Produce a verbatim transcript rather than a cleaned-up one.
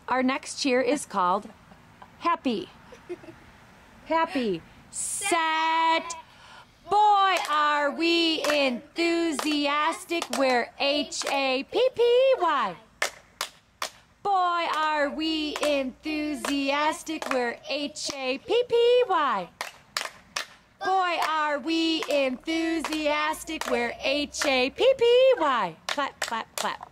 our next cheer is called Happy. Happy, set. Boy, are we enthusiastic. We're H A P P Y. Boy, are we enthusiastic. We're H A P P Y. Boy, are we enthusiastic. We're H A P P Y. Clap, clap, clap.